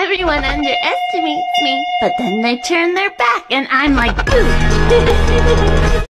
Everyone underestimates me, but then they turn their back and I'm like, boo.